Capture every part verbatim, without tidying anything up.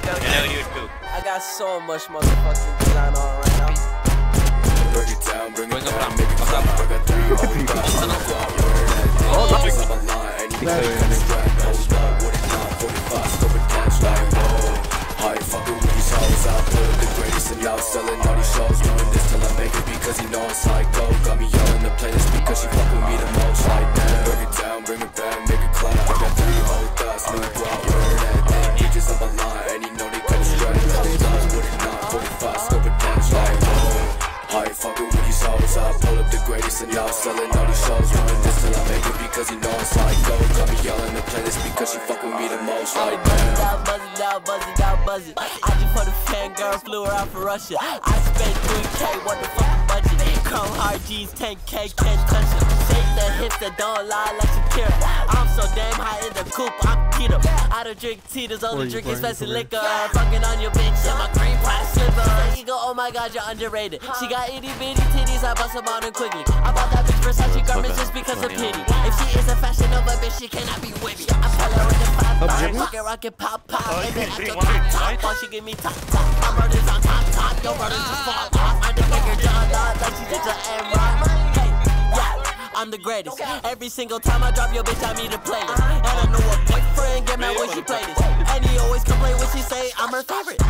Hello YouTube. I got so much motherfucking design on right now. Break it down, bring it down, make it clap. I got three old guys on the block, where that thing is on my line. Anybody can distract, hold up, what it not, forty-five, scope it catch like, whoa. I ain't fucking with these hoes, I put up the greatest and y'all selling all these shows. Doing this till I make it because he know it's like go. Got me yelling the playlist because she fuck with me the most like that. Break it down, bring it back, make it clap. I got three old guys, new block, where that thing bitches on my line. And he know they can distract, hold up, what it not, forty-five, scope it catch like, whoa. I ain't fucking with these hoes, I pull up the greatest and y'all selling all these shows. Doing this till I make it because he know it's like go. Got me yelling the playlist because she fuck with me the most like Buzz it out, buzz it out, buzz it out, buzz it. I just for the fangirl, flew her out for Russia. I spent three K, what the fuck budget? Chrome hard G's, ten K, can't touch it. Shake the hips that don't lie like Shakira. I'm so damn high in the coupe, I'm keto. I don't drink Tito's, only drink expensive liquor. Fucking on your bitch, yeah, my green pie slipper. You go, oh my god, you're underrated. She got itty bitty titties, I bust them on her quickly. I bought that bitch Versace garments just because of pity. If she is a fashion Nova bitch, she cannot be with me. I pull her with the five five, rocket rocket pop pop. And then after top top, all she give me top top. My brother's on top top, your brother's just fall off. I just make her jaw dog like she did your M-Rock. Hey, yeah, I'm the greatest. Every single time I drop your bitch, I meet a playlist. And I know a boyfriend get mad when she play this. And he always complain when she say I'm her favorite.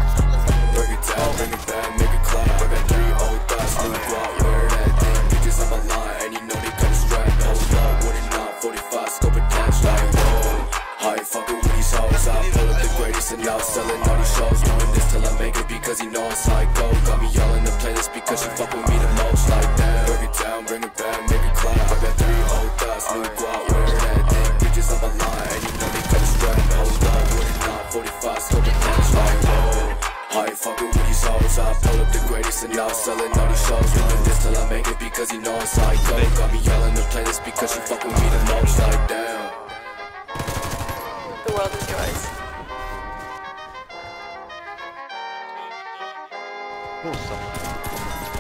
Break it down, bring it back, make it clap. I got three old guys, new block, where that thing bitches on my line. And you know they can distract, hold up, what it not, forty-five, scope it catch like, whoa. I ain't fucking with these hoes, I pull up the greatest and y'all selling all these shows. Doing this till I make it because he know it's like go. Got me yelling the playlist because she fuck with me the most like that. Break it down, bring it back, make it clap. I got three old guys, new block, where that thing bitches on my line. And you know they can distract, hold up, what it not, forty-five, scope it catch like, whoa. I ain't fucking with these hoes, I pull up the greatest and y'all selling all these shows. Doing this till I make it because he know it's like go. Got me yelling the playlist because she fuck with me the most like damn. The world is yours. Awesome.